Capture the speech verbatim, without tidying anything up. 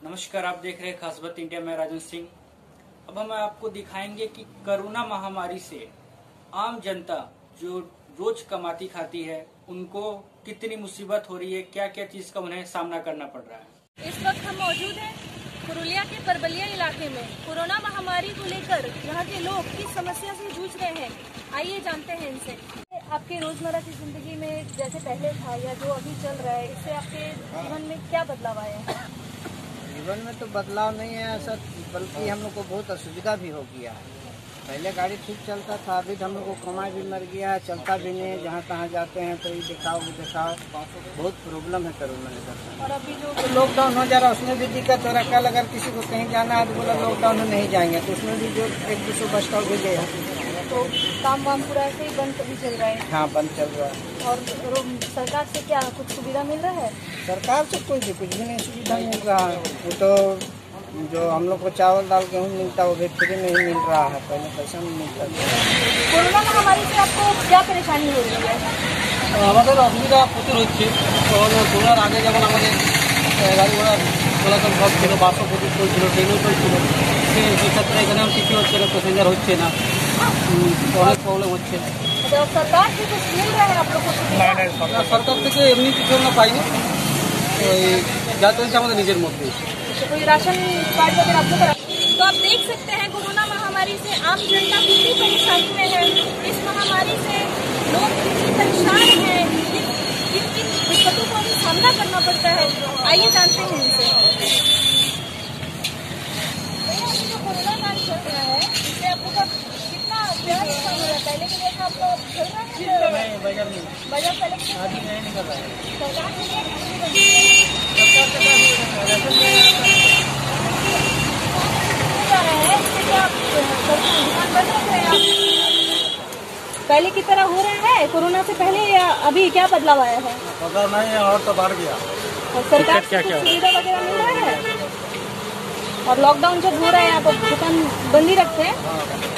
नमस्कार, आप देख रहे हैं खास बात इंडिया में राजन सिंह। अब हम आपको दिखाएंगे कि कोरोना महामारी से आम जनता जो रोज कमाती खाती है उनको कितनी मुसीबत हो रही है, क्या क्या चीज का उन्हें सामना करना पड़ रहा है। इस वक्त हम मौजूद हैं पुरुलिया के परबलिया इलाके में। कोरोना महामारी को लेकर यहाँ के लोग किस समस्या से जूझ रहे हैं, आइए जानते हैं इनसे। आपके रोजमर्रा की जिंदगी में जैसे पहले था या जो अभी चल रहा है, इससे आपके जीवन में क्या बदलाव आया है? जीवन में तो बदलाव नहीं है सर, बल्कि हम लोग को बहुत असुविधा भी हो गया है। पहले गाड़ी ठीक चलता था, अभी तो हम लोग को कमाई भी मर गया है, चलता भी नहीं है। जहाँ तहाँ जाते हैं तो ये दिखाओ वो दिखाओ, बहुत प्रॉब्लम है कोरोना लेकर। और अभी जो लॉकडाउन हो जा रहा है उसमें भी दिक्कत हो रहा है। कल अगर किसी को कहीं जाना है तो बोला लॉकडाउन में नहीं जाएंगे, तो उसमें भी जो एक दूसरे बस स्टॉप भी गए तो काम वाम पूरा ऐसे ही बंद भी चल रहा है। हाँ, बंद चल रहा है। और सरकार से क्या कुछ सुविधा मिल रहा है? सरकार से कोई भी कुछ भी नहीं सुविधा मिल रहा है। वो तो जो हम लोग को चावल दाल गेहूँ मिलता है वो भी फ्री में ही मिल रहा है, पहले पैसा नहीं मिलता। कोरोना महामारी से आपको क्या परेशानी हो रही है? আমাদের অসুবিধা প্রচুর হচ্ছে। করোনার আগে যেমন আমাদের গাড়ি ঘোড়া চলাচল সব ছিল, বাসও প্রচুর চলছিল, ট্রেনও চলছিল। সেক্ষেত্রে এখানে কিছু হচ্ছে না, প্যাসেঞ্জার হচ্ছে না, অনেক প্রবলেম হচ্ছে। सरकार से कुछ मिल रहा है आप लोग को? সরকার থেকে এমনি কিছু আমরা পাইনি, ওই যা চলছে আমাদের নিজের মধ্যে। कोई राशन कार्ड वगैरह आपको करा? तो आप देख सकते हैं कोरोना महामारी से आम जनता कितनी परेशानी में है। इस महामारी से लोग कितनी परेशान हैं, किन किन दिक्कतों का भी सामना करना पड़ता है, आइए जानते हैं इनसे। जो कोरोना काल चल रहा है इससे आपको कितना क्या नुकसान हो रहा है? पहले के जैसा आपको चल रहा है? बाजार नहीं, बाजार पहले आदमी नहीं निकल रहा है। सरकार ने क्या पहले की तरह हो रहा है कोरोना से पहले या अभी क्या बदलाव आया है? पता नहीं है, और तो बढ़ गया। और सरकार से कुछ सुविधा वगैरह मिल रहा है? और लॉकडाउन जब हो रहा है आप दुकान बंद ही रखते हैं?